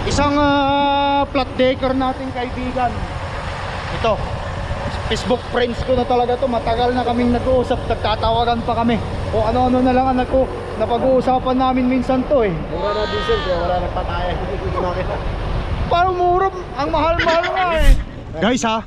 Isang flat decker nating kaibigan. Ito, Facebook friends ko na talaga to. Matagal na kaming nag-uusap, nagtatawagan pa kami. O ano-ano na lang anak ko, napag-uusapan namin minsan to eh. Mura na diesel kaya wala nagpataya. Parang mura, ang mahal-mahal nga eh. Guys ha,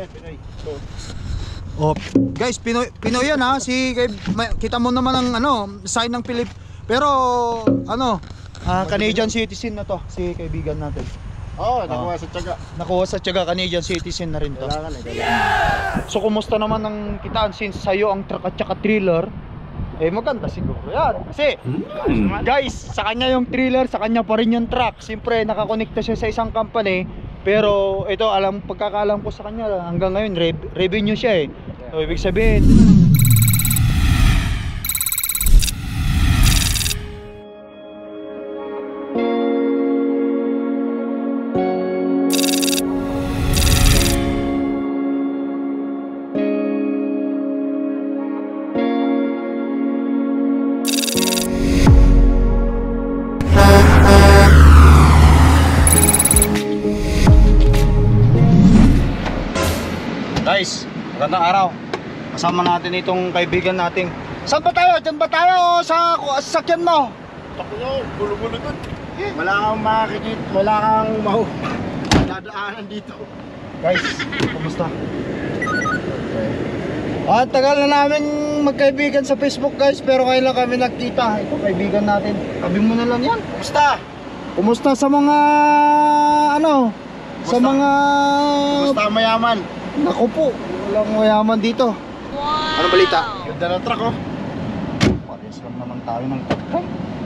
oh, guys, Pinoy yan ha. Kita mo naman ang sign ng Pilip. Pero Canadian citizen na to, si kaibigan natin. Oo, nakuha sa tiyaga. Nakuha sa tiyaga, Canadian citizen na rin to. Kailangan. So kumusta naman ang kitaan since sa'yo ang truck at saka trailer? Eh maganda siguro yan. Kasi guys, sa kanya yung trailer, sa kanya pa rin yung truck. Siyempre nakakonekta siya sa isang company. Pero ito, pagkakaalam ko sa kanya hanggang ngayon revenue siya eh. So ibig sabihin guys, magandang araw. Kasama natin itong kaibigan nating. Saan ba tayo? Diyan ba tayo sa sasakyan mo? Tako nyo, gulo-gulo dun. Wala kang makikita, wala kang dadaanan dito. Guys, kumusta? Tagal na namin magkaibigan sa Facebook guys, pero ngayon lang kami nagkita. Ito kaibigan natin. Sabi mo na lang yan. Kumusta? Kumusta sa mga sa mga Kumusta mayaman? naku po, walang mayaman dito. Ano balita? Ganda ng truck oh. Parehas lang naman tayo ng truck.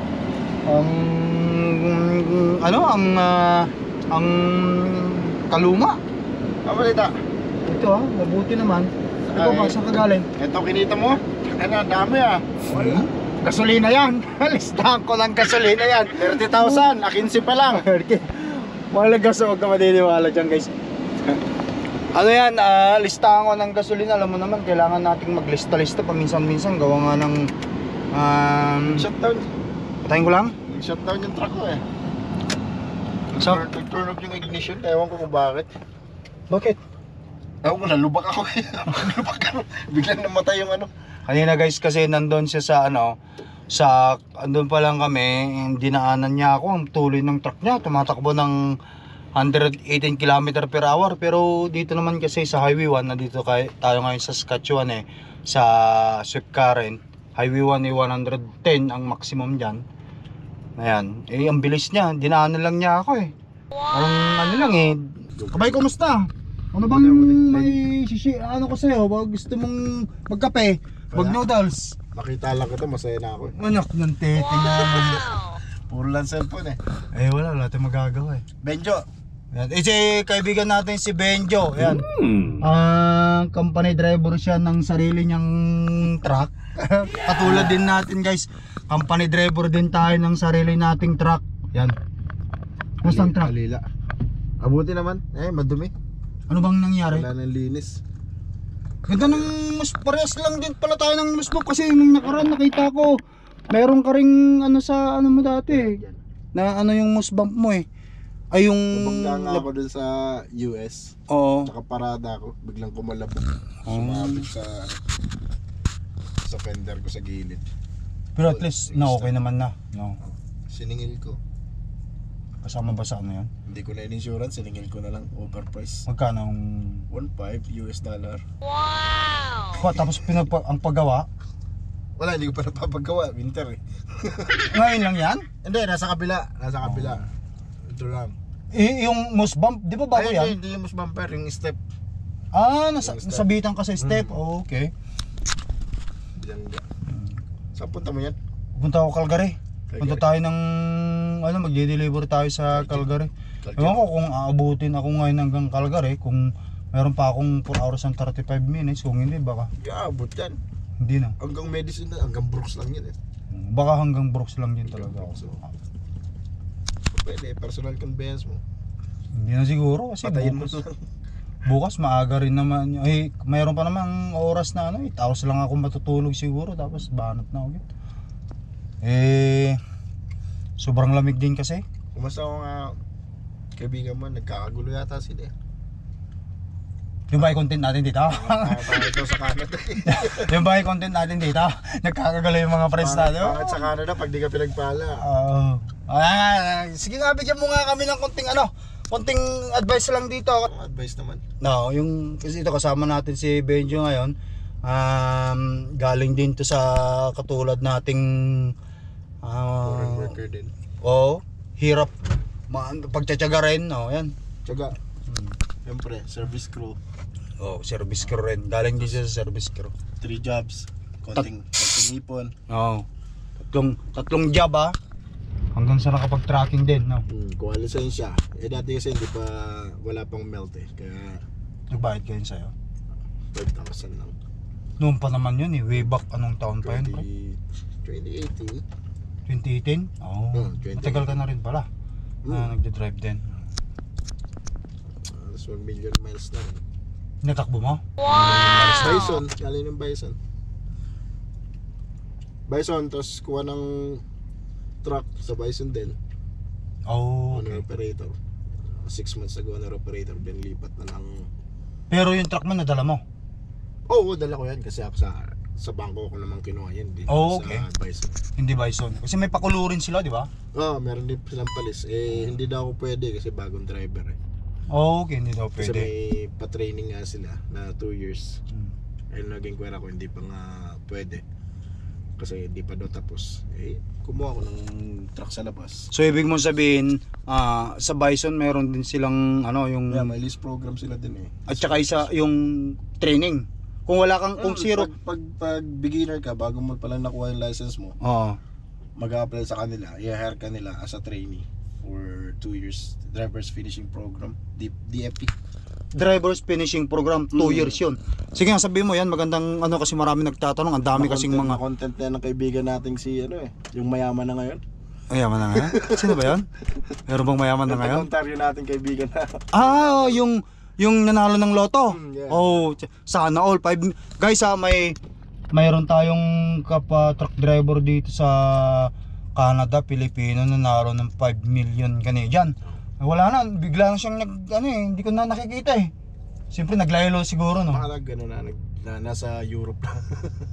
Ang kaluma. Ano balita? Ito mabuti naman. Ito ba, saan ka galing? Ito kinita mo? Ano, dami ah. Wala. Gasolina yan. Listahan ko ng gasolina yan. 30,000, 15 pa lang. Mahal gaso, huwag ka madiniwala dyan guys. Yan, listahan ko ng gasolina. Alam mo naman, kailangan nating maglista-lista paminsan-minsan. Gawa nga ng Shutdown. patayin ko lang. Shutdown yung truck ko eh. Nag-turn off yung ignition, ewan ko kung bakit. Bakit? Ewan ko, nalubak ako eh. Nalubak ako. Biglang namatay yung Kanina guys, kasi nandun siya sa andun pa lang kami, dinaanan niya ako. Ang tuloy ng truck niya, tumatakbo ng 118 km per hour. Pero dito naman kasi sa Highway 1, nandito tayo ngayon sa Saskatchewan eh, sa Swift Current. Highway 1 ay 110 ang maximum dyan. Ayan, ang bilis niya, dinaanan lang niya ako eh. Parang lang eh. Kabay, kumusta? Ano bang may ko sa'yo? Gusto mong magkape? Wag noodles. Makita lang ko to, masaya na ako eh. Anak ng tete na. Puro lang cellphone eh. Wala tayong magagawa eh. Benjo. Yan. Si kaibigan natin si Benjo. Yan. Company driver siya ng sarili niyang truck. Katulad din natin guys. Company driver din tayo ng sarili nating truck. Yan. Kumusta ang truck? Alila. Abuti naman. Madumi. Ano bang nangyari? Wala nang linis. Ganda ng parehas lang din pala tayo ng musbok. Kasi nung nakaraan nakita ko meron ka ring sa mo dati na yung musbump mo eh. Ay yung Nabangga nga ako dun sa US. Oo. Nakaparada ako, biglang kumalabog. Sumabit sa fender ko sa gilid. Pero at least okay naman na. No. Siningil ko. Kasama ba sa yan? Hindi ko na in-insurance, siningil ko na lang, overprice. Magkano ang 1.5 US dollar. Tapos ang paggawa? Wala, hindi ko pa napapagawa, winter eh. Ngayon lang yan? Hindi, nasa kabila. Ito lang. Yung mouse bump, di ba bago yan? Hindi yung mouse bumper, yung step. Nasabitan ka sa step. Okay. Saan punta mo yan? Punta ako Calgary. Punta tayo ng magde-deliver tayo sa Calgary. Ewan ko kung aabutin ako ngayon hanggang Calgary, kung meron pa akong 4 hours and 35 minutes, kung hindi baka Gaabot yan. hindi na. Hanggang medicine na, hanggang Brooks lang yan eh. Baka hanggang Brooks lang din talaga ako. Pwede, personal conveyance mo. Hindi na siguro kasi Patayin mo bukas, lang. bukas maaga rin naman. Mayroon pa namang oras na 8 hours lang ako matutulog siguro, tapos banat na ulit. Sobrang lamig din kasi. Kumusta ko nga kaibigan mo, nagkakagulo yata sila eh. Yung ba yung content natin dito? Parang ito sa Canada. Yung ba yung content natin dito? Nagkakagalo yung mga friends natin. Bakit sa Canada pag di ka pinagpala? Sige nga, bigyan mo nga kami ng konting advice lang dito. Ang advice naman. No, yung kasi ito kasama natin si Benjo ngayon. Galing din to sa katulad nating Foreign worker din. hirap pagtsatsaga rin, yan. Tsaga. Siyempre, service crew. Service crew rin. Galing din siya sa service crew. 3 jobs. Konting ipon. Tatlong job hanggang sa nakapag-tracking din, no. Kuha lisensya. Dati kasi hindi pa, wala pang melt eh. Kaya Nagbayad kayo sa'yo. 5,000 lang. Noon pa naman yun way back anong taon pa yun? 2018. 2018? 2018. Matagal ka na rin pala na nagde-drive din. Alas 1 million miles na rin. Natakbo mo? Bison, galing ng Bison. Tapos kuha ng truck sa Bison din. Owner operator. 6 months ago owner operator, then lipat na ng... Pero yung truck mo nadala mo? Oo, dala ko yan kasi ako sa bangko ko naman kinuha yan. Okay. Sa Bison. Hindi Bison. Kasi may pakulo rin sila, di ba? Meron din silang palis. Hindi daw ako pwede kasi bagong driver eh. Okay, hindi daw Kasi pwede. may pa-training nga sila na 2 years. Ayun naging kwera ko, hindi pa nga pwede. Kasi hindi pa daw tapos. Kumuha ko ng truck sa labas. So ibig mong sabihin, sa Bison meron din silang yung May list program sila din eh. at saka isa yung training. Kung wala kang kung zero, Pag beginner ka, bago mo pa lang nakuha yung license mo, mag-a-apply sa kanila, i-hire ka nila as a trainee for 2 years driver's finishing program, DFP. Driver's finishing program, 2 years yun. Sige nga, sabihin mo yan, magandang kasi marami nagtatanong, ang dami kasing mga content na ng kaibigan nating si yung mayaman na ngayon. mayaman na ngayon? Sino ba yan? Meron bang mayaman na ngayon? Ontario nating kaibigan na. Yung nanalo ng loto. Yeah. Sana all 5 guys, mayroon tayong truck driver dito sa Canada, Pilipino, nanalo ng 5 million Canadian. Wala na, bigla na siyang hindi ko na nakikita eh. Siyempre naglaylo siguro, no. Baka gano'n na nasa Europe na.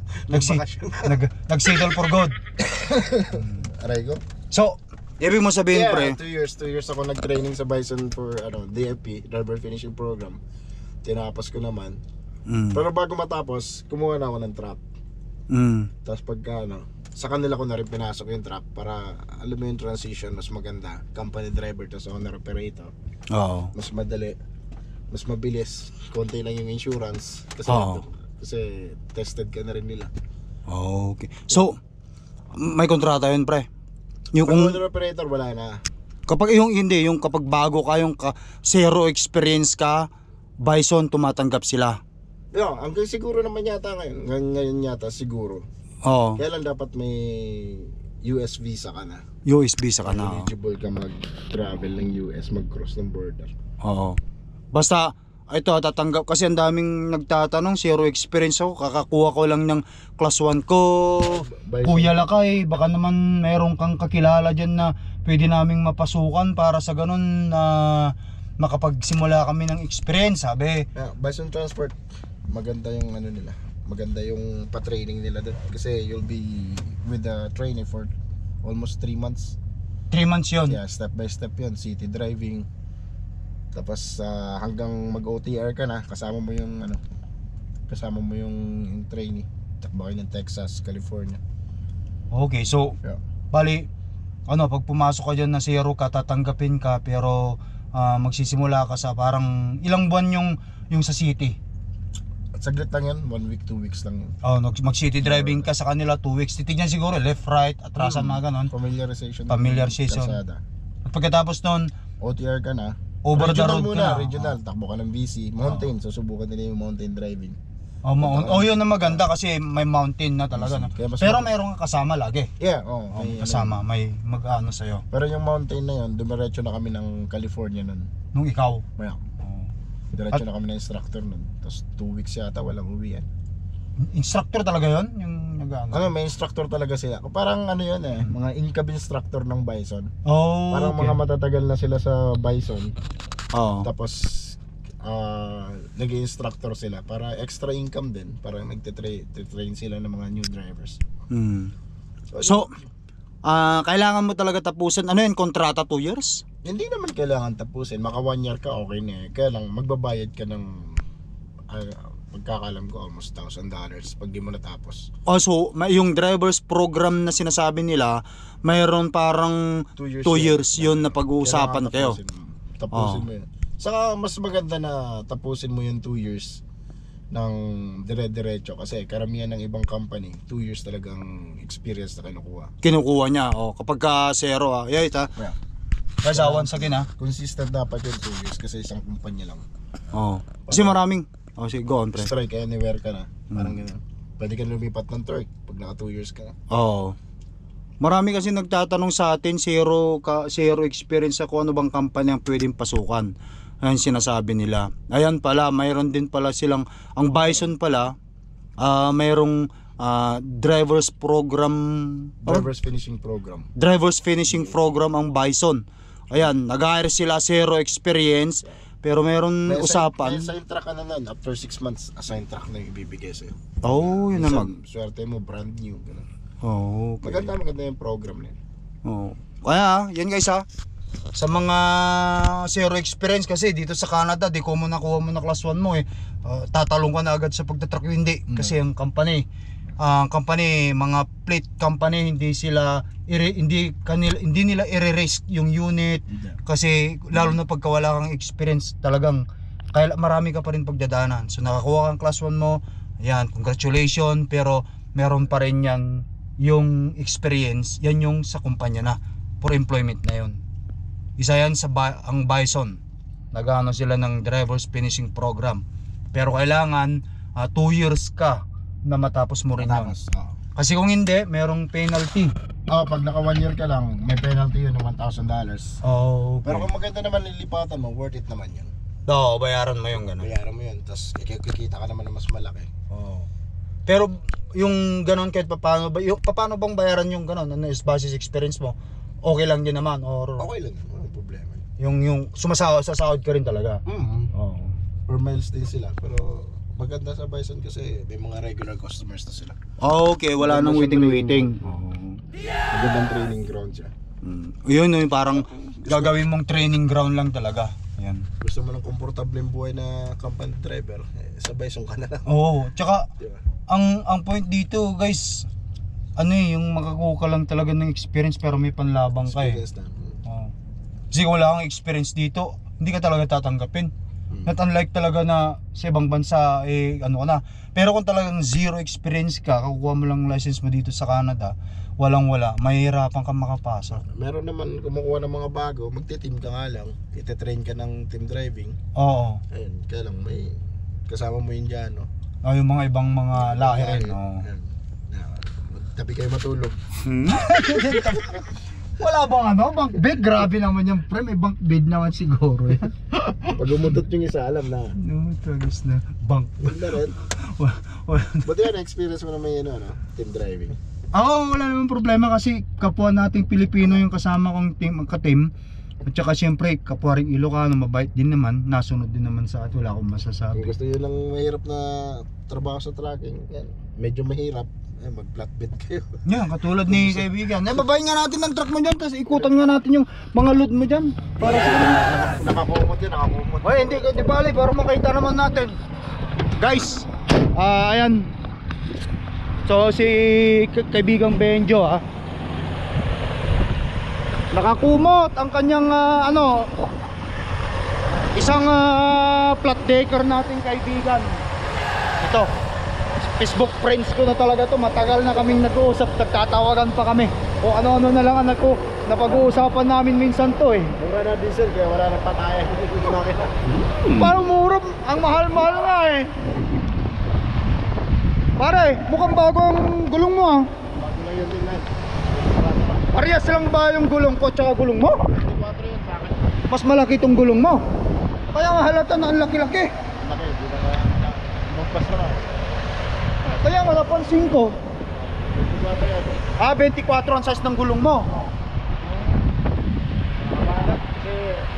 Nag-settle for good. Aray ko. So, ibig mo sabihin, pre, 2 years ako nag-training sa Bison for DFP, driver finishing program. Tinapos ko naman. Pero bago matapos, kumuha na ako ng truck. Tapos pagka sa kanila ko na rin pinasok yung truck para alam mo yung transition, mas maganda. Company driver tapos owner operator. Mas madali, mas mabilis. Konti lang yung insurance kasi tested ka na rin nila. Okay. So, may kontrata yun, pre. Yung owner operator wala na. Kapag kapag bago ka, zero experience ka, Bison tumatanggap sila. Hanggang siguro naman yata ngayon yata siguro. Kaya lang dapat may US visa ka na. US visa ka na. Eligible ka mag-travel ng US, mag-cross ng border. Basta ito tatanggap kasi ang daming nagtatanong, zero experience ako, kakakuha ko lang ng class 1 ko. Kuya Lakay, baka naman meron kang kakilala dyan na pwede naming mapasukan para sa ganun na makapagsimula kami ng experience, sabi. Bison Transport, maganda yung nila. Maganda yung pa-training nila doon kasi you'll be with the trainer for almost 3 months. 3 months yun? Yeah, step by step yun. City driving. Tapos hanggang mag-OTR ka na, kasama mo yung trainee. Takbo kayo ng Texas, California. Okay, so bali pag pumasok ka dyan na zero ka, tatanggapin ka, pero magsisimula ka sa parang ilang buwan yung sa city. Saglit lang yan, 1 week, 2 weeks lang yun. Mag-city driving ka sa kanila 2 weeks. Titignan siguro left, right, atrasan, mga ganon. Familiarization. At pagkatapos nun, OTR ka na. Over the road ka na. Regional, takbo ka ng BC. Mountain, susubukan nila yung mountain driving. Yun na maganda kasi may mountain na talaga. No? Pero mayroong kasama lagi. Yeah, may kasama, may mag-ano sa'yo. Pero yung mountain na yun, dumiretso na kami ng California nun. Nung ikaw? Diretso na kami ng instructor nun. Tapos 2 weeks yata walang uwian. Instructor talaga yon? Yung Ano, may instructor talaga sila. Parang ano yun mga in-cab instructor ng Bison. Oh, Parang okay. mga matatagal na sila sa Bison. Oo. Tapos nag-instructor sila para extra income din. Para nagte-train sila ng mga new drivers. Hmm. So, kailangan mo talaga tapusin. Ano yun, kontrata 2 years? Hindi naman kailangan tapusin. Maka 1 year ka, okay na eh. Kaya lang, magbabayad ka ng pagkakalam ko almost $1,000 pag di mo natapos. Oh, so, yung driver's program na sinasabi nila, mayroon parang 2 years yun na pag-uusapan kayo. Tapusin mo yun. Saka mas maganda na tapusin mo yung 2 years ng dire-diretso kasi karamihan ng ibang company 2 years talagang experience na Kinukuha niya, kapag ka zero yeah. Guys, once again consistent dapat yung 2 years kasi isang kumpanya lang. Kasi maraming sige, go on, pre. Strike anywhere ka na. Parang ganun. Pwede ka lumipat ng truck pag naka 2 years ka na. Marami kasi nagtatanong sa atin, zero experience ako, ano bang company ang pwedeng pasukan. Ayan sinasabi nila. Ayan pala, mayroon din pala silang, ang Bison pala, mayroong driver's finishing program ang Bison. Ayan, nag-hire sila, zero experience, pero mayroon usapan. May assign track ka na nun. After 6 months, assign track na yung ibibigay sa'yo. Yun naman. Swerte mo, brand new. Okay. Maganda yung program na yun. Kaya, yan guys sa mga zero experience kasi dito sa Canada, di ko mo nakuha mo na class 1 mo tatalong ka na agad sa pagtatrack. Hindi, kasi ang company, mga plate company, hindi nila i-raise yung unit kasi lalo na pagka wala kang experience, talagang kaya marami ka pa rin pagdadaanan. So nakakuha kang class 1 mo, ayan, congratulations, pero meron pa rin yan yung experience, yan yung sa kumpanya na for employment na yun. Isa yan sa ang Bison, nag-ano sila ng driver's finishing program, pero kailangan 2 years ka na matapos mo rin yun. Kasi kung hindi, merong penalty. Pag naka 1 year ka lang, may penalty yun ng $1,000. Okay. Pero kung maganda naman lilipatan mo, worth it naman yun. Bayaran mo yung gano'n. Bayaran mo yun, tapos kikita ka naman na mas malaki. Pero yung gano'n kahit paano bang bayaran yung gano'n? Ano is basis experience mo? Okay lang din naman or Okay lang, walang problema. Yung sasahod ka rin talaga. Per miles din sila, pero maganda sa Bison kasi may mga regular customers na sila. Okay, wala nang waiting. Magandang training ground siya. Yun yung parang gagawin mong training ground lang talaga. Yan. Gusto mo ng komportableng buhay na company driver, sa Bison ka na lang. Tsaka Diba? ang point dito, guys, yung makakuha ka lang talaga ng experience pero may panlabang ka Experience na. Kasi kung wala kang experience dito, hindi ka talaga tatanggapin. Not unlike talaga na sa ibang bansa, ano ka na. Pero kung talagang zero experience ka, kakuha mo lang license mo dito sa Canada, walang-wala, mahihirapan ka makapasok. Meron naman kumukuha ng mga bago, magti-team ka nga lang, ite-train ka ng team driving. Ayun, kaya lang may kasama mo Indiano. Yung mga ibang mga lahi rin. Tabi kayo matulog. Wala bang bunk bed? Grabe naman yung pre, may bunk bed naman siguro yan. Pag umutot yung isa, alam na. Tagos na bunk. Wala rin. Buti yan, experience mo na may team driving. Wala naman problema kasi kapwa nating Pilipino yung kasama kong ka-team. At saka siyempre, kapwa rin Ilocano, mabait din naman, nasunod din naman sa at wala akong masasabi. Kung gusto nyo lang mahirap na trabaho sa trucking, yan, medyo mahirap. Mag-flatbed kayo. Yan, katulad ni kaibigan. Babayin nga natin ng truck mo dyan, tapos ikutan nga natin yung mga load mo dyan. Para sa nakakumot yun, nakakumot. Hindi bali, para makita naman natin. Guys, ayan. So si kaibigang Benjo nakakumot ang kanyang isang flat decker nating kaibigan. Ito, Facebook friends ko na talaga to. Matagal na kaming nag-uusap, nagtatawagan pa kami. O ano-ano na lang anak ko, napag-uusapan namin minsan to Mura na diesel kaya wala na patayan. Parang mura, ang mahal-mahal nga Pare, mukhang bago ang gulong mo Bago lang yun din na. Parehas lang ba yung gulong ko tsaka gulong mo? 24 yun sa akin. Mas malaki itong gulong mo. Kaya nga halata na ang laki-laki. Laki, di na magpas na. Kaya nga napansin ko, 24 yan. Ah, 24 ang size ng gulong mo. Kapalat kasi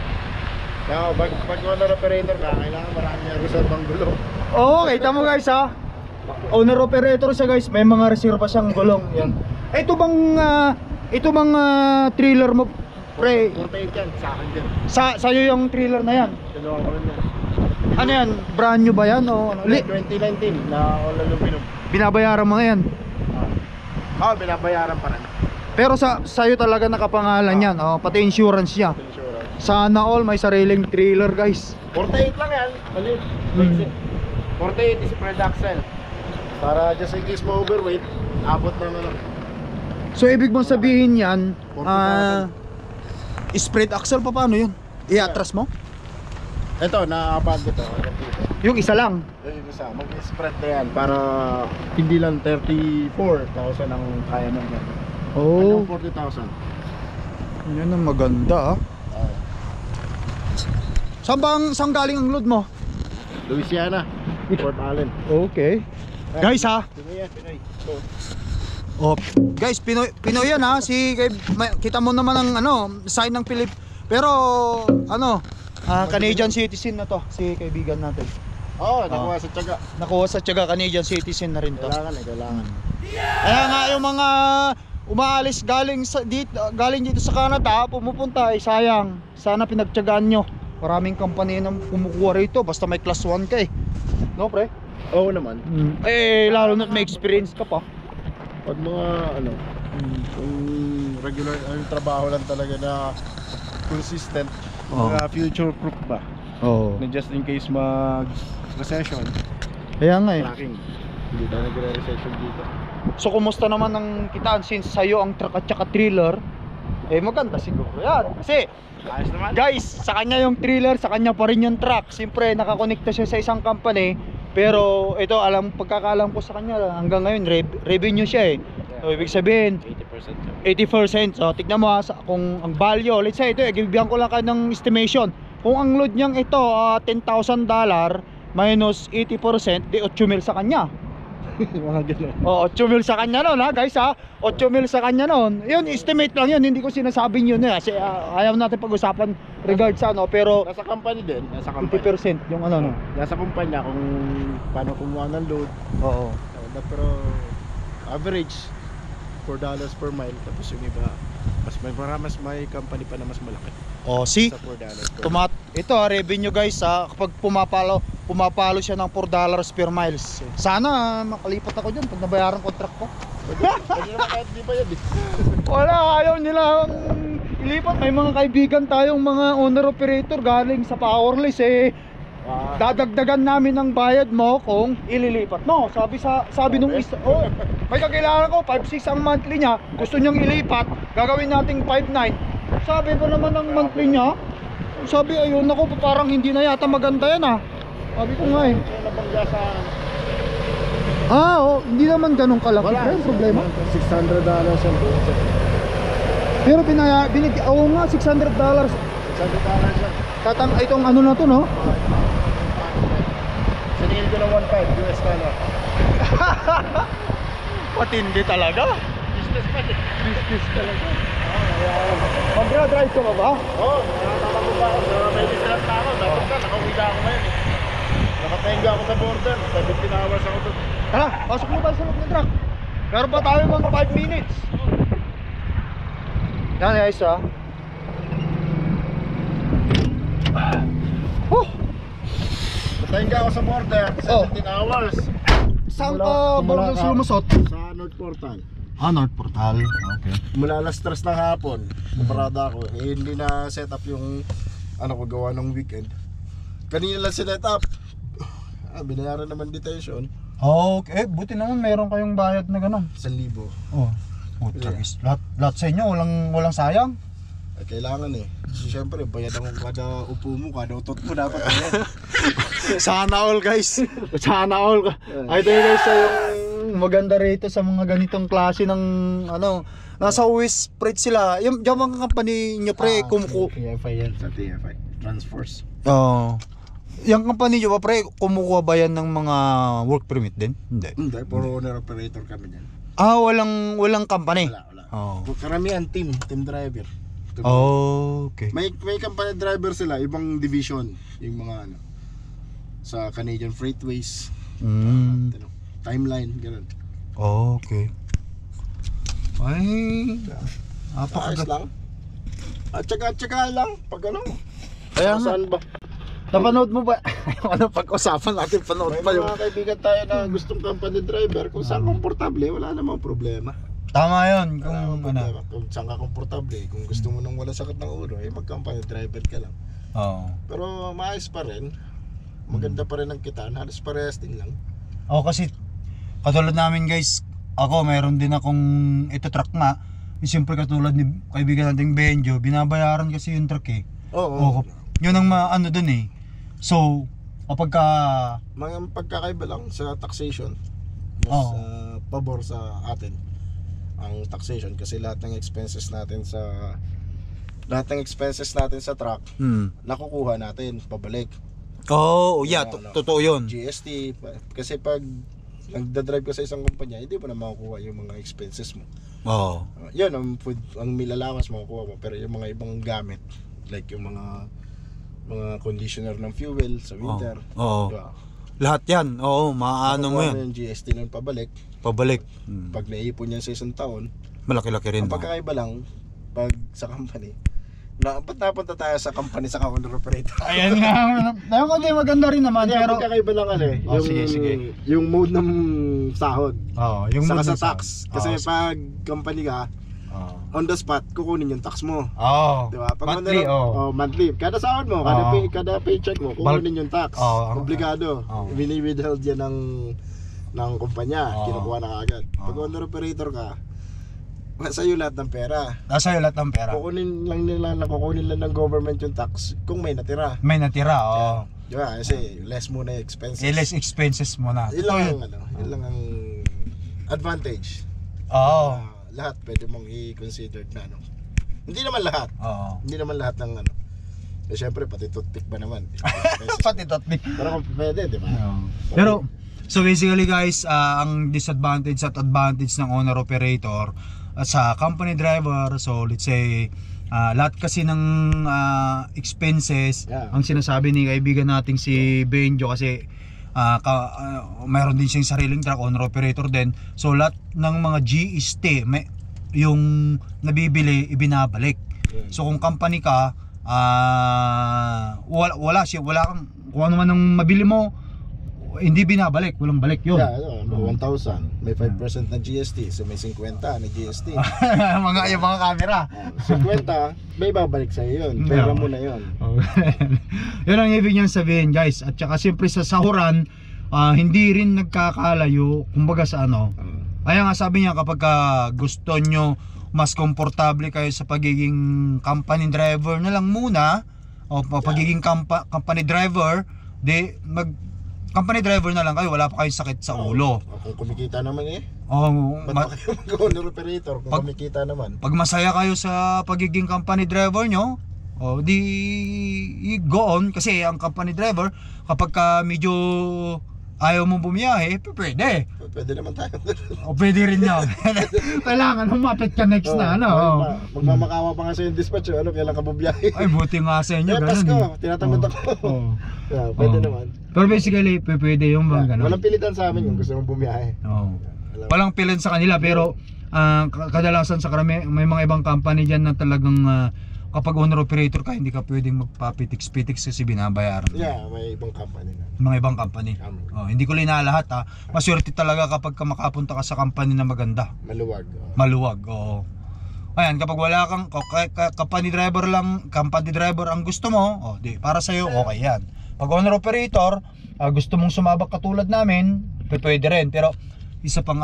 pag owner operator ka, kailangan marami ang reserve ang gulong. Oo, kita mo guys ha. Owner operator siya guys, may mga reserva siyang gulong. Yan. Ito bang trailer mo, pre? 48 yan, sa akin din. Sa'yo yung trailer na yan. Tulungan ko rin yan. Ano yan? Brand new ba yan? O ano? 2019 na all aluminum. Binabayaran mo na yan. Binabayaran pa rin. Pero sa'yo talaga nakapangalan yan. Oh, pati insurance niya. Insurance. Sana all may sariling trailer guys. 48 lang yan. Malit. 48 is spread axle. Para just in case mo overweight, abot na naman. So ibig mong sabihin yan, 40,000. spread axle pa paano yun? I-atras mo? Ito, na-apag ito. Yung isa lang. Yung isa, mag-spread na yan para hindi lang 34,000 ang kaya mo yan. Oh, Hanggang 40,000. yan ang maganda ah. Saan galing ang load mo? Louisiana, Port Allen. Okay. Guys ha. Pinoy yan, Pinoy. So, Oh, guys, Pinoy yan ha. Kita mo naman ang sign ng Philip. Pero Canadian citizen na to, si kaibigan natin. nakuha sa tiyaga. Nakuha sa tiyaga, Canadian citizen na rin to. Kailangan. Kaya nga yung mga umaalis galing dito sa Canada, pumupunta ay sayang. Sana pinagtiyagaan nyo. Maraming company na kumukuha rito basta may class 1 ka eh. No, pre? Oo naman. Lalo na may experience ka pa. Pag mga kung regular ang trabaho lang talaga na consistent, mga future proof ba? Oo. Na just in case mag-recession, Kaya nga eh. tracking. Hindi tayo nagre-recession dito. So kumusta naman ang kitaan since sa'yo ang truck at saka trailer? Maganda siguro yan. Kasi Ayos naman. guys, sa kanya yung trailer, sa kanya pa rin yung truck. Siyempre nakakonekta siya sa isang company. Pero ito, pagkakalam ko sa kanya, hanggang ngayon revenue siya eh. So ibig sabihin 80%. So tignan mo kung ang value, let's say ito, bibigyan ko lang kayo ng estimation. Kung ang load niyang ito $10,000 minus 80%, di 8,000 sa kanya. Mga gano'n. 8,000 sa kanya noon ha guys ha. 8,000 sa kanya noon. Yun, estimate lang yun. Hindi ko sinasabing yun eh. Kasi ayaw natin pag-usapan regard sa pero Nasa company din, nasa company. 50% yung Nasa kumpanya kung paano kumuha ng load. Oo. Pero average $4 per mile, tapos yung iba mas may company pa na mas malaki See? sa $4 per mile. Ito revenue guys kapag pumapalo siya ng $4 per miles. Sana makalipat ako dyan pag nabayaran contract ko. Pwede naman kahit di ba yan eh. Wala, ayaw nila ilipat. May mga kaibigan tayong mga owner operator galing sa Powerless dadagdagan namin ng bayad mo kung ililipat mo. Sabi nung isa, may kakilala ko 5,600 ang monthly niya, gusto niyang ilipat, gagawin nating 5,900. Sabi ko naman ng monthly niya, sabi ayun ako, parang hindi na yata maganda yan Sabi ko nga Kaya nabangga sa hindi naman ganun kalaki. wala yung problema. $600 ang budget. Pero nga $600. $600 siya. Itong na to no? Siningil ko ng $1.5 US dollar. Patindi talaga. Business pa eh. Business talaga. Mag-drive ka ba? Nakatatakbo pa ako. May distress pa ako. Dapat na, nakauwi na ako ngayon. Nakatenga ako sa border. 17 hours ako doon. Tara, pasok mo tayo sa loob ng truck. Meron pa tayo mga 5 minutes. Yan guys Nakatenga ako sa border. 17 hours. Saan Mula- ka mula border ka- lumusot? Sa North Portal. North Portal. Okay. Mula alas 3 ng hapon, parada ako. Hindi na set up yung ko gawa ng weekend. Kanina lang sinet up. Binayaran naman detention. Okay, buti naman meron kayong bayad na gano'n. 1,000. Putragis. Lahat sa inyo, walang sayang. Kailangan eh. Siyempre, bayad ang kada upo mo, kada utot mo dapat. Sana all guys. Sana all. Ay tayo guys yung maganda rito sa mga ganitong klase ng nasa West Freight sila. Yung mga company nyo pre TFI yan. Sa TFI. Transforce. yung company nyo ba pre kumukuha ba yan ng mga work permit din? Hindi. Hindi, puro owner operator kami yan. Walang company. Wala. Oh. Karamihan team driver. Okay. May company driver sila, ibang division, yung mga ano sa Canadian Freightways, Timeline, ganun. Okay. Ay, Ayos lang. At saka lang pag ano. Kaya nga. Saan ba? Napanood mo ba? Ano pag-usapan natin, panood May pa yung... mga kaibigan tayo na gustong company driver, kung saan komportable, wala namang problema. Tama yun, Wala namang kung ano. problema. Kung saan ka komportable, kung gusto mo nang wala sakit ng ulo, mag-company driver ka lang. Oo. Pero maayos pa rin. Maganda pa rin ang kitaan, halos parehas din lang. Kasi katulad namin guys, ako mayroon din akong ito truck nga. Siyempre katulad ni kaibigan nating Benjo, binabayaran kasi yung truck eh. Oo. Yun ang ano dun eh. So, kapag ka... Mga pagkakaiba lang sa taxation. Mas Oo. pabor sa atin ang taxation kasi lahat ng expenses natin sa truck nakukuha natin pabalik. Totoo yun. GST kasi pag nagda-drive ka sa isang kumpanya, hindi mo na makukuha yung mga expenses mo. Oo. Yun ang food, ang meal allowance makukuha mo, pero yung mga ibang gamit like yung mga conditioner ng fuel sa winter. Oo. Diba? Lahat yan. Oo, maano mo Makukuha yan. yung GST nun pabalik. Pabalik. Pag naipon yan sa isang taon, Malaki-laki rin. ang pagkakaiba lang pag sa company. Ba't napunta tayo sa company sa owner operator? Ayan nga. Ayun ko din maganda rin naman. Hindi, Pero... ang pagkakaiba lang kasi yung, sige. yung mode ng sahod. yung Saka mood sa ng tax. sound. Kasi pag company ka, on the spot, kukunin yung tax mo. Diba? Pag Monthly, monthly. Kada sahod mo, kada paycheck mo, kukunin yung tax. Obligado. Bini-withheld yan ng kumpanya. Kinukuha na agad. Pag owner operator ka, sa'yo lahat ng pera. Sa'yo lahat ng pera. Kukunin lang ng government yung tax kung may natira. May natira, Diba? Kasi less muna yung expenses. less expenses mo na. Yun lang ang advantage. Lahat pwede mong i-consider na Hindi naman lahat. Hindi naman lahat ng syempre pati toothpick ba naman. Pati toothpick. Pero kung pwede, di ba? Pero so basically guys, ang disadvantage at advantage ng owner operator sa company driver, so let's say lahat kasi ng expenses, ang sinasabi ni kaibigan nating si Benjo kasi mayroon din siyang sariling truck, owner operator din. So lahat ng mga GST yung nabibili ibinabalik. So kung company ka, wala kang kung ano man ang mabili mo, hindi binabalik, walang balik yun. 1,000, may 5% na GST, so may 50 na GST. yung mga camera. 50, may babalik sa'yo yun. Pera mo na yun. Yun ang ibig niyang sabihin guys. At saka siyempre sa sahuran, hindi rin nagkakalayo, kumbaga sa kaya nga sabi niya kapag gusto nyo mas komportable kayo sa pagiging company driver na lang muna, o pagiging company driver, company driver na lang kayo, wala pa kayong sakit sa ulo. Kung kumikita naman ba't pa kayo mag-owner operator kung kumikita naman? Pag masaya kayo sa pagiging company driver nyo, di go on. Kasi ang company driver, kapag medyo ayaw mong bumiyahe, pwede. Pwede naman tayo. Pwede rin yan. Kailangan humapit ka next na magmamakawa pa nga sa yung dispatch, kailan ka bubiyahe? Ay, buti nga sa inyo, ganun. Pasko, tinatamad ako. Pwede naman. Pero basically, pwede yung bang ganun. Walang pilitan sa amin yung gusto mong bumiyahe. Walang pilitan sa kanila, pero kadalasan sa karami, may mga ibang company dyan na talagang kapag owner operator ka, hindi ka pwedeng magpapitiks-pitiks kasi binabayaran. May ibang company na. Mga ibang company. Hindi ko linalahat Maswerte talaga kapag makapunta ka sa company na maganda. Maluwag, oo. Ayan, kapag wala kang company driver ang gusto mo, di para sa iyo okay yan. Pag owner operator, gusto mong sumabak katulad namin, pwede rin. Pero isa pang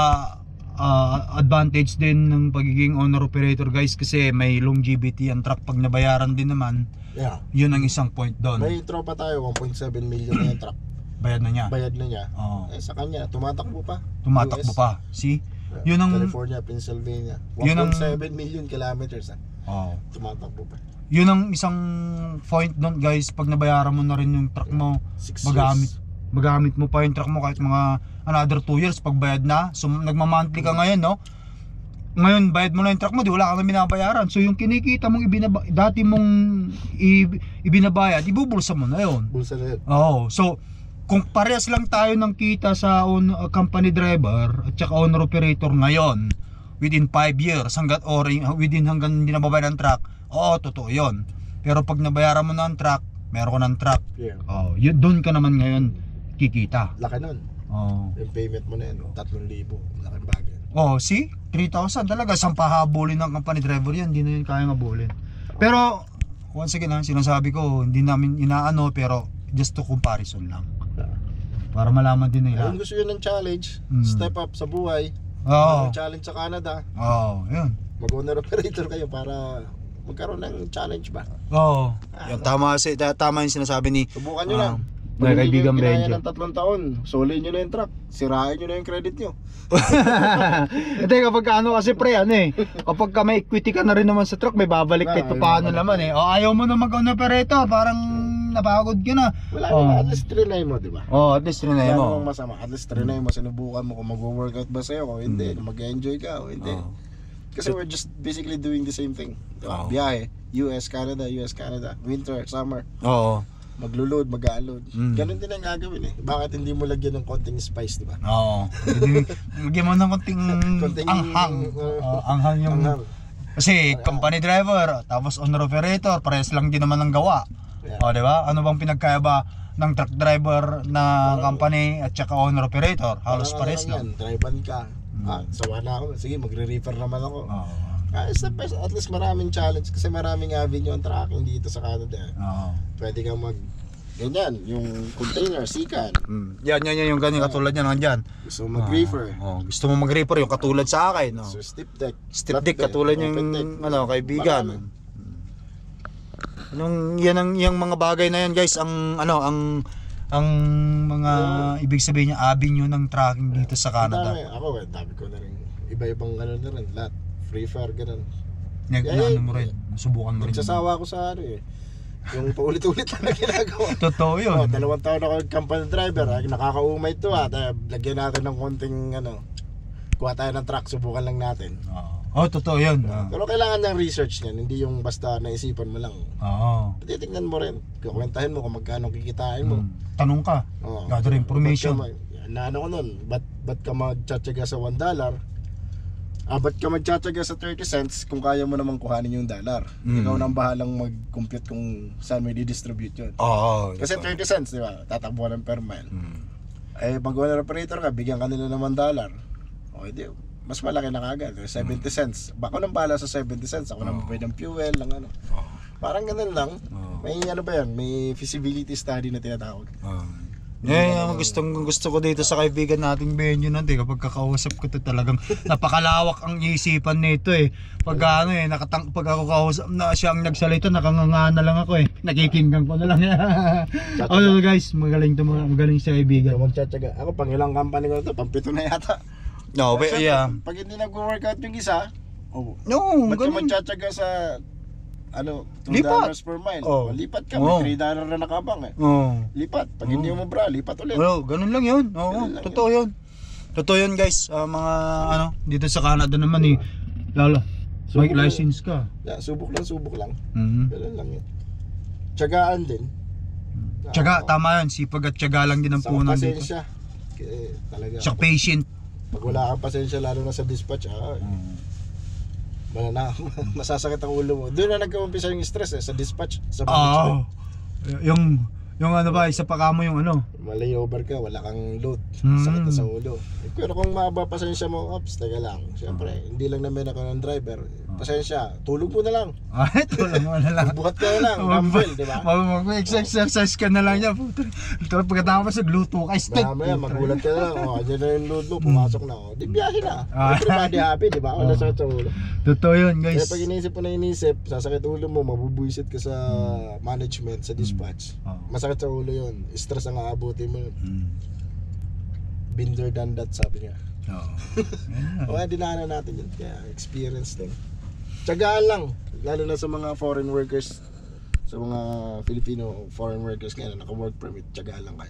advantage din ng pagiging owner operator guys, kasi may longevity ang truck pag nabayaran din naman. Yun ang isang point doon. May tropa tayo, 1.7 million na yung truck. Bayad na niya. Sa kanya, tumatakbo pa. See? Yun ang California, Pennsylvania. 1.7 million kilometers. Tumatakbo pa. Yun ang isang point doon guys, pag nabayaran mo na rin yung truck mo, 6 magamit. magamit mo pa yung truck mo kahit mga another 2 years pagbayad na. So nagma-monthly ka ngayon, no? Ngayon bayad mo na yung truck mo, di wala kang binabayaran. So yung kinikita mong dati mong ibinabayad, ibubulsa mo na yun. Bulsa na yun. Oo. So kung parehas lang tayo ng kita sa company driver at saka owner operator ngayon, within 5 years hanggang hindi nababayad ng truck, oo, totoo yun. Pero pag nabayaran mo na ang truck, meron ka ng truck, yun, doon ka naman ngayon kikita. Laki nun. Yung payment mo na yan, 3,000. Laking bagay. See? 3,000 talaga. Isang pahabulin ng company driver yan. Hindi na yun kayang habulin. Pero, once again sinasabi ko, hindi namin inaano, pero just to comparison lang. Para malaman din nila. Kung gusto yun ng challenge, step up sa buhay. Challenge sa Canada. Yun. Mag-owner operator kayo para magkaroon ng challenge ba? Yung tama yung sinasabi ni subukan nyo lang. may kaibigan Benjo. Benjo. Ng 3 taon, solid nyo na yung truck. Sirain nyo na yung credit nyo. Hindi, kapag ano kasi pre, kapag ka may equity ka na rin naman sa truck, may babalik kahit paano naman ayaw mo na mag-owner operator, parang napagod ka na. Wala naman, at least trinay mo, di ba? At least trinay mo. Wala namang masama, at least trinay mo, sinubukan mo kung mag-workout ba sa'yo o hindi, kung mag-enjoy ka o hindi. Kasi we're just basically doing the same thing. Diba? Biyahe, US, Canada, winter, summer. Maglo-load, mag-a-load. Ganun din ang gagawin Bakit hindi mo lagyan ng konting spice, di ba? Lagyan mo ng konting anghang. Anghang yung... Kasi company driver, tapos owner operator, parehas lang din naman ang gawa. Di ba? Ano bang pinagkaiba ng truck driver na company at saka owner operator? Halos parehas lang. Drivean ka. Sawa na ako. Sige, magre-reefer naman ako. Step by step, at least maraming challenge kasi maraming avenue ang tracking dito sa Canada. Pwede kang ganyan, yung container, sikan. Yan yung ganyan katulad yan nandyan. Gusto mo mag-reefer. Gusto mo mag-reefer yung katulad sa akin. So steep deck. Steep deck katulad yung kaibigan. Yung mga bagay na yan guys, ang mga ibig sabihin niya avenue ng tracking dito sa Canada. Ako, dami ko na rin. Iba-ibang na rin, lahat. Free fire, ganun. Mo rin, subukan mo rin. Nagsasawa ako sa yung paulit-ulit na ginagawa. Totoo yun. 2 taon ako company driver, nakakaumay ito lagyan natin ng konting kuha tayo ng truck, subukan lang natin. Totoo yun. Pero kailangan ng research niyan, hindi yung basta naisipan mo lang. Titingnan mo rin, kukwentahin mo kung magkano kikitain mo. Tanong ka, gather information. Naano ko nun, ba't ka magtsatsaga sa $1? Ba't ka magtsatsaga sa 30 cents kung kaya mo namang kuhanin yung dollar? Ikaw nang bahalang mag-compute kung saan mo i-distribute yun. Kasi 30 cents, di ba? Tatakbo ka ng per mile. Pag owner operator ka, bigyan ka nila naman dollar. Di, mas malaki na kagad. 70 cents. Bako nang bahala sa 70 cents. Ako nang pwede ng fuel, lang Parang ganun lang. May may feasibility study na tinatawag. Gusto ko dito sa kaibigan nating Benjo natin kapag kakausap ko to talagang napakalawak ang isipan nito pag pag ako kausap na siya ang nagsalita nakanganga na lang ako nakikinggan ko na lang guys magaling sa kaibigan magtsatsaga ako pang ilang company ko to pang 7 na yata pag hindi nag-workout yung isa ba't ka magtsatsaga sa $2 per mile. Lipat ka, may $3 na nakabang lipat. Pag hindi mo bra, lipat ulit. Ganun lang yun. Totoo yun. Totoo yun guys. Mga dito sa Canada naman lalo. May license ka. Subok lang. Ganun lang yun. Tiyagaan din. Tiyaga, tama yun. Sipag at tiyaga lang din ang punan dito. Sa pasensya. Talaga. Sa patient. Pag wala kang pasensya, lalo na sa dispatch, masasakit ang ulo mo. Doon na nagka-umpisa yung stress sa dispatch, sa management. Yung isa pa kamo yung malayover ka, wala kang load, sakit na sa ulo. Pero kung mababa pasensya mo, teka lang. Siyempre, hindi lang naman ako ng driver. Pasensya, tulog mo na lang. Tulog mo na lang. Buhat ka na lang, dumbbell, di ba? Mag-exercise ka na lang yan. Pagkatapos nagluto ka, steak. Magulat ka na lang. Diyan na yung load mo, pumasok na. Di biyahe na. Everybody happy, di ba? Wala sakit sa ulo. Totoo yun, guys. Kaya pag inisip mo na sasakit ulo mo, mabubuisit ka sa management, sa dispatch. Masakit sa ulo yun. Stress ang aabuti mo yun. Been there, done that, sabi niya. Kaya dinaanan natin yun. Kaya experience din. Tiyagaan lang. Lalo na sa mga foreign workers, sa mga Filipino foreign workers ngayon, naka-work permit, tiyagaan lang kayo.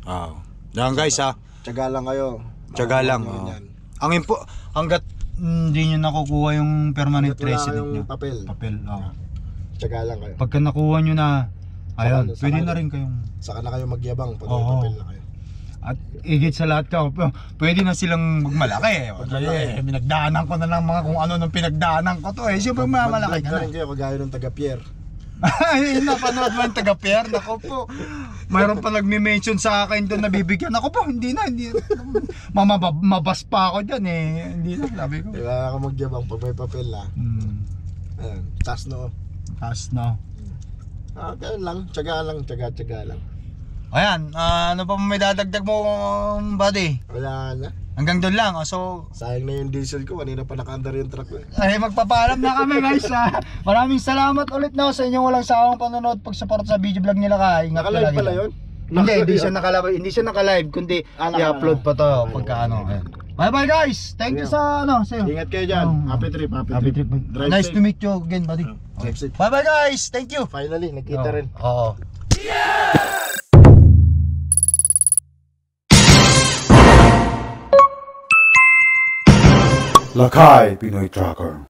Yan guys ha. Tiyaga lang kayo. Tiyaga lang. Yan. Hanggat hindi nyo nakukuha yung permanent Hanggat wala resident kayong nyo. papel. Tiyaga lang kayo. Pagka nakuha nyo na, ayun, Saka- pwede saka- na rin kayong... Saka na kayo magyabang pag may Oo. papel na kayo. At higit sa lahat ka, pwede na silang magmalaki. Pinagdaanan ko na ng mga kung ano nung pinagdaanan ko to eh. Siyempre mamalaki Mag-vlog ka na na. rin kayo kagaya ng taga Pierre. Ay, napanood mo yung taga-Pierre. Nako po. Mayroon pa nagme-mention sa akin doon na bibigyan. Ako po, hindi na. Mabas pa ako dyan eh. Hindi na, sabi ko. Kailangan ka magyabang pag may papel na. Ayan, taas no. Taas na. Ganun lang, tiyaga lang. Ayan, ano pa may dadagdag mo, buddy? Wala na. Hanggang doon lang. So, Sayang na yung diesel ko, kanina pa naka-under yung truck ko. ay magpapaalam na kami guys. Maraming salamat ulit na sa inyong walang sawang panonood pag-support sa video vlog nila ka. Ingat ka Naka-live lagi. pala yun? Hindi siya naka-live kundi i-upload pa to pagka ano. Bye bye guys. Thank you sa sa'yo. Ingat kayo dyan. Happy trip. Drive Nice safe. to meet you again, buddy. Drive safe. Bye bye guys. Thank you. Finally, nakita rin. Oo. Lakay Pinoy Tracker.